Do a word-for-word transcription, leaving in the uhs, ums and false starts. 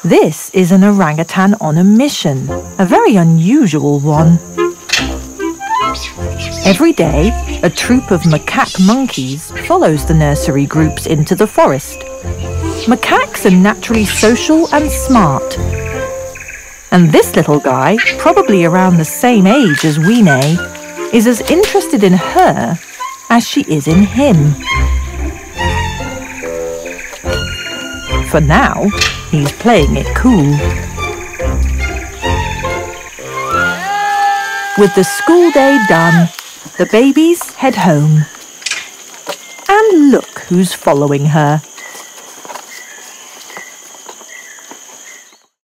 This is an orangutan on a mission, a very unusual one. Every day, a troop of macaque monkeys follows the nursery groups into the forest. Macaques are naturally social and smart. And this little guy, probably around the same age as Weene, is as interested in her as she is in him. For now, he's playing it cool. With the school day done, the babies head home. And look who's following her.